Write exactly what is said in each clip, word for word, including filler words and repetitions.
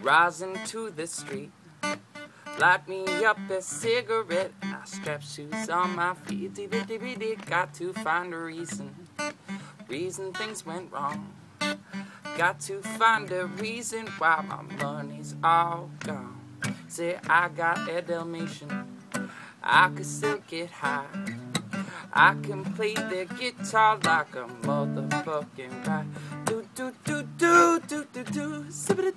rising to the street. Light me up a cigarette. I strap shoes on my feet. Got to find a reason. Reason things went wrong. Got to find a reason why my money's all gone. Say I got a Dalmatian, I could still get high. I can play the guitar like a motherfucking guy. Do do do do do do do.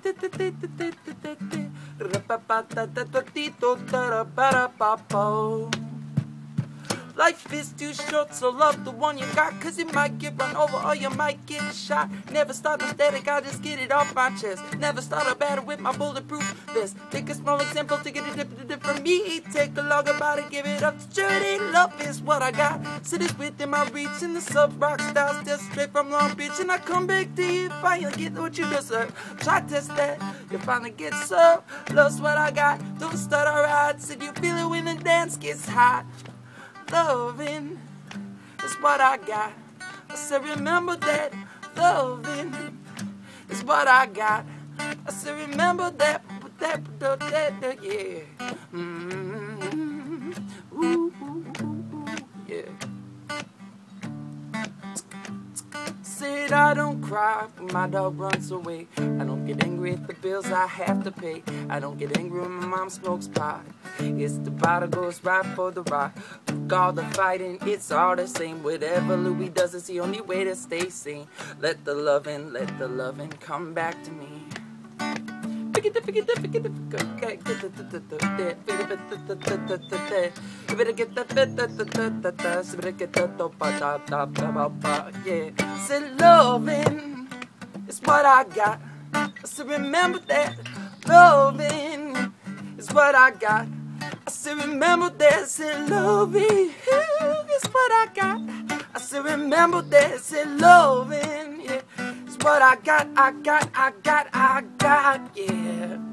Life is too short, so love the one you got, cause you might get run over or you might get shot. Never start a static, I just get it off my chest. Never start a battle with my bulletproof vest. Take a small example to get it dip from me. Take a log about it, give it up to charity. Love is what I got, so it's within my reach. In the sub-rock style, still straight from Long Beach. And I come back to you, finally get what you deserve. Try test that, you finally get served. Love's what I got, don't start alright. Said you feel it when the dance gets hot. Loving is what I got. I said remember that. Loving is what I got. I said remember that. That, that, that, that yeah. Mm-hmm. Ooh, ooh, ooh, yeah. Said I don't cry when my dog runs away. I don't get angry at the bills I have to pay. I don't get angry when my mom smokes pot. It's the bottle goes right for the rock. Fuck all the fighting, it's all the same. Whatever Louis does is the only way to stay sane. Let the loving, let the loving come back to me. Yeah, said loving is what I got. So remember that. Loving is what I got. I said remember that. Said loving is what I got. I said remember that. Said loving, yeah, is what I got. I got, I got, I got, yeah.